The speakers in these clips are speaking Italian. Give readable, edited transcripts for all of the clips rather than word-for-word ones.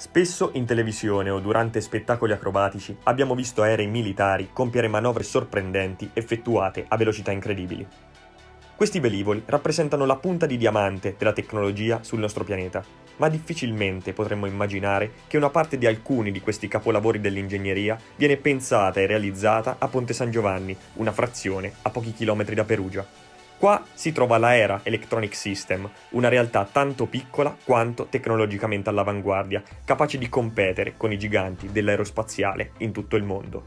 Spesso in televisione o durante spettacoli acrobatici abbiamo visto aerei militari compiere manovre sorprendenti effettuate a velocità incredibili. Questi velivoli rappresentano la punta di diamante della tecnologia sul nostro pianeta, ma difficilmente potremmo immaginare che una parte di alcuni di questi capolavori dell'ingegneria viene pensata e realizzata a Ponte San Giovanni, una frazione a pochi chilometri da Perugia. Qua si trova l'AERA Electronic System, una realtà tanto piccola quanto tecnologicamente all'avanguardia, capace di competere con i giganti dell'aerospaziale in tutto il mondo.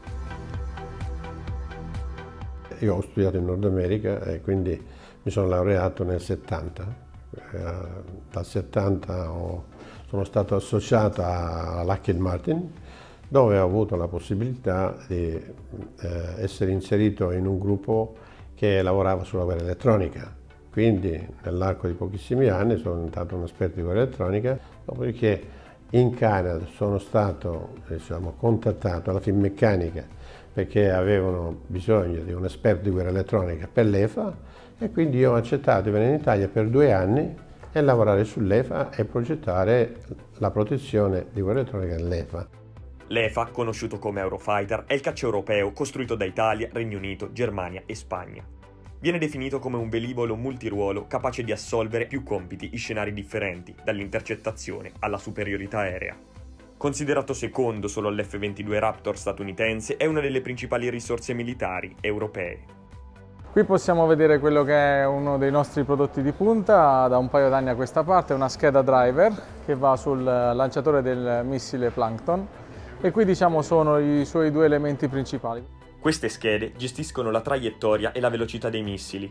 Io ho studiato in Nord America e quindi mi sono laureato nel 70. Dal 70 sono stato associato alla Lockheed Martin, dove ho avuto la possibilità di essere inserito in un gruppo che lavorava sulla guerra elettronica. Quindi nell'arco di pochissimi anni sono diventato un esperto di guerra elettronica, dopodiché in Canada sono stato contattato alla Finmeccanica perché avevano bisogno di un esperto di guerra elettronica per l'EFA e quindi io ho accettato di venire in Italia per 2 anni e lavorare sull'EFA e progettare la protezione di guerra elettronica dell'EFA. L'EFA, conosciuto come Eurofighter, è il caccia europeo costruito da Italia, Regno Unito, Germania e Spagna. Viene definito come un velivolo multiruolo capace di assolvere più compiti in scenari differenti, dall'intercettazione alla superiorità aerea. Considerato secondo solo all'F-22 Raptor statunitense, è una delle principali risorse militari europee. Qui possiamo vedere quello che è uno dei nostri prodotti di punta da un paio d'anni a questa parte, una scheda driver che va sul lanciatore del missile Plankton e qui sono i suoi 2 elementi principali. Queste schede gestiscono la traiettoria e la velocità dei missili.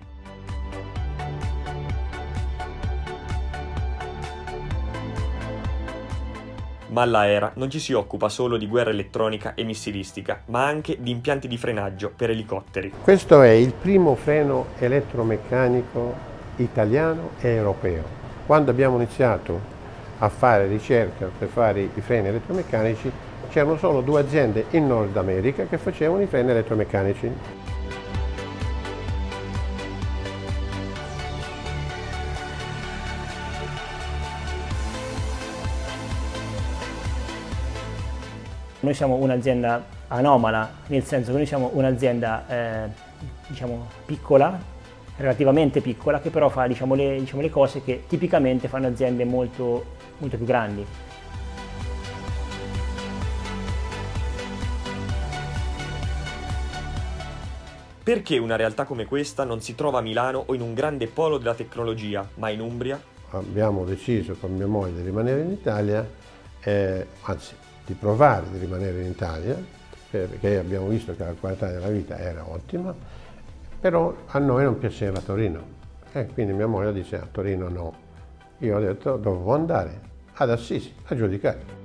Ma l'AERA non ci si occupa solo di guerra elettronica e missilistica, ma anche di impianti di frenaggio per elicotteri. Questo è il primo freno elettromeccanico italiano e europeo. Quando abbiamo iniziato a fare ricerca per fare i freni elettromeccanici, c'erano solo 2 aziende in Nord America che facevano i freni elettromeccanici. Noi siamo un'azienda anomala, nel senso che noi siamo un'azienda piccola, relativamente piccola, che però fa le cose che tipicamente fanno aziende molto più grandi. Perché una realtà come questa non si trova a Milano o in un grande polo della tecnologia, ma in Umbria? Abbiamo deciso con mia moglie di rimanere in Italia, anzi di provare di rimanere in Italia, perché abbiamo visto che la qualità della vita era ottima, però a noi non piaceva Torino. E quindi mia moglie dice a Torino no. Io ho detto dovevo andare ad Assisi a giudicare.